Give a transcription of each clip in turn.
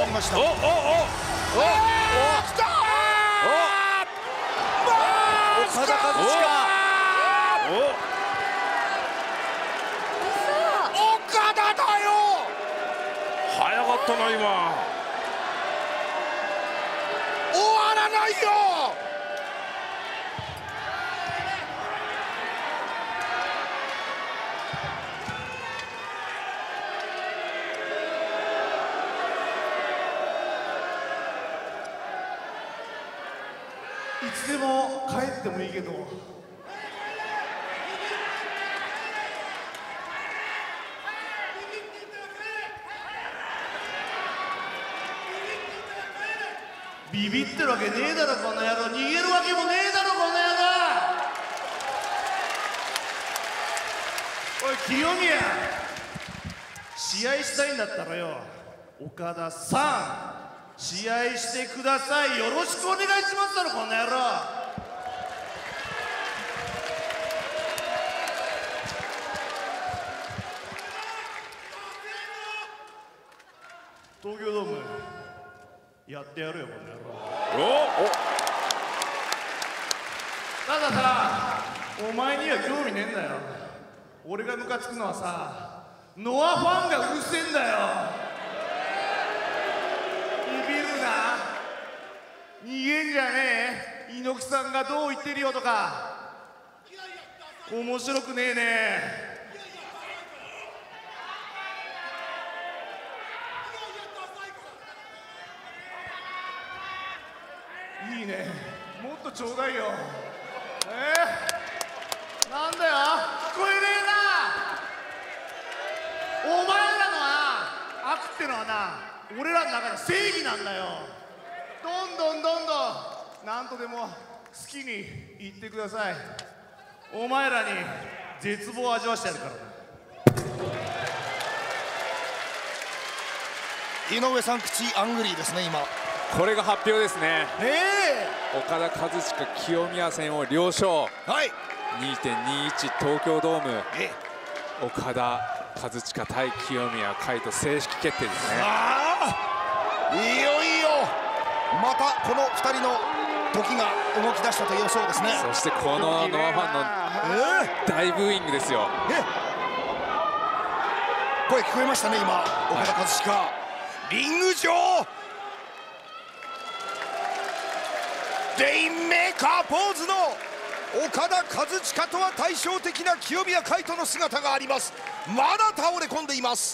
きました。 おおおおお来たー。 岡田和親。 岡田だよ。 早かったな今。 終わらないよ。 いつでも帰ってもいいけど、ビビってるわけねえだろこの野郎。逃げるわけもねえだろこの野郎。おい清宮、試合したいんだったらよ、岡田さん試合してください。よろしくお願いしますだろこの野郎。東京ドームやってやるよこの野郎。たださ、お前には興味ねえんだよ。俺がムカつくのはさ、ノアファンがうるせえんだよ。ビビるな、逃げんじゃねえ。猪木さんがどう言ってるよとか面白くねえね。いいね、もっとちょうだいよ。なんだよ、聞こえねえな。お前らのな悪ってのはな、俺らの中で正義なんだよ。どんどん何とでも好きに言ってください。お前らに絶望を味わしてやるからな。 井上さん口アングリーですね今。 これが発表ですね。岡田和親清宮戦を了承。 はい。 2.21 東京ドーム。岡田和親対清宮海斗正式決定ですね。 いよいよまたこの2人の時が動き出したという予想ですね。 そしてこのノアファンの大ブーイングですよ。 声聞こえましたね今。岡田和親、リング上レインメーカーポーズの岡田和親とは対照的な清宮海斗の姿があります。まだ倒れ込んでいます。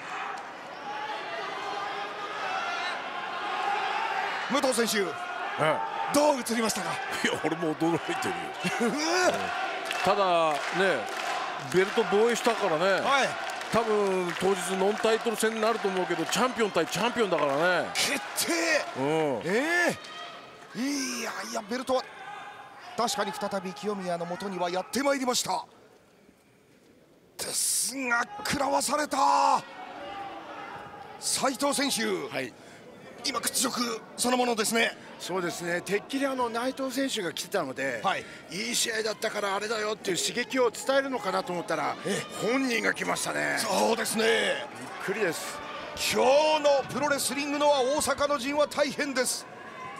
武藤選手、どう映りましたか。 いや俺も驚いてるよただね、ベルト防衛したからね、多分当日ノンタイトル戦になると思うけど、チャンピオン対チャンピオンだからね。 決定。いやベルトは確かに再び清宮の元にはやってまいりました。ですが食らわされた斉藤選手、今屈辱そのものですね。 そうですね、てっきり内藤選手が来てたので、いい試合だったからあれだよっていう刺激を伝えるのかなと思ったら、本人が来ましたね。 そうですね、 びっくりです。 今日のプロレスリングのは大阪の陣は大変です。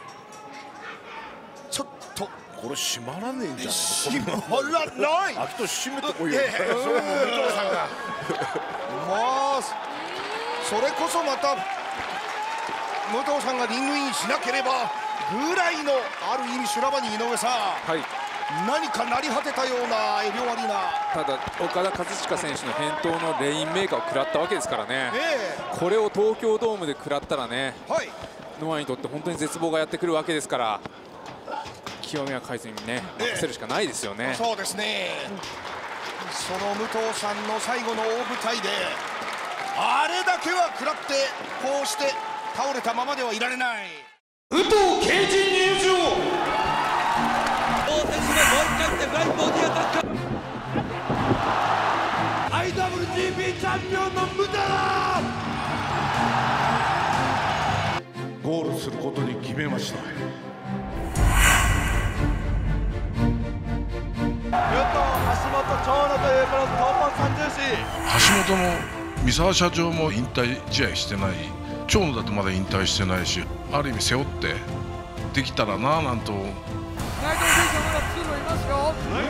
ちょっとこれ閉まらねえんじゃない。 閉まらない。 秋と閉めてこいよ。 武藤さんがまあそれこそまた武藤さんがリングインしなければぐらいの、ある意味修羅場に井上さん、何か成り果てたような両アリーナ。 ただ岡田和親選手の返答のレインメーカーを食らったわけですからね、これを東京ドームで食らったらね、ノアにとって本当に絶望がやってくるわけですから、清宮海斗にね任せるしかないですよね。 そうですね、その武藤さんの最後の大舞台であれだけは食らって、こうして倒れたままではいられない。武藤敬司入場。 大選手がもう一回でフライボーディアタック。IWGP チャンピオンのムタだ。 ゴールすることに決めました。 橋本長野というこの東奔三重士。 橋本も三沢社長も引退試合してない長野だとまだ引退してないし、ある意味背負ってできたらなぁなんと。 内藤選手はまだ2人いますよ。内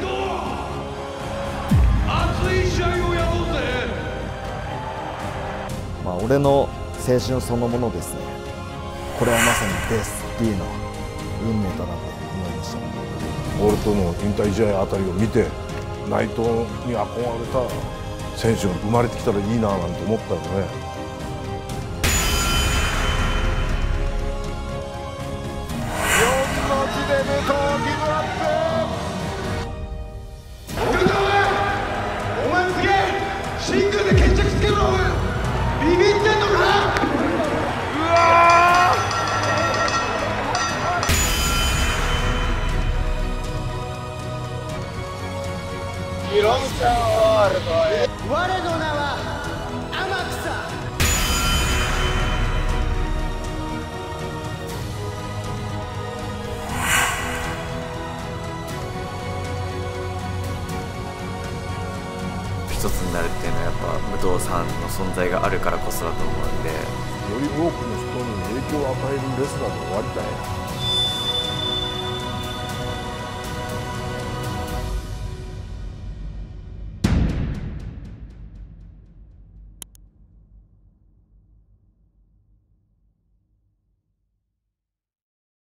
藤、熱い試合をやろうぜ。 俺の青春そのものですね。これはまさにベス D の運命だなと思いました。 俺との引退試合あたりを見て、内藤に憧れた選手が生まれてきたらいいななんて思ったよね。 シングルで決着つけろ。ビビってんのか。うわー。ヒロムちゃんワールドへ。我の名は天草。 一つになるっていうのはやっぱ武藤さんの存在があるからこそだと思うんで、 より多くの人に影響を与えるレスラーで終わりたい。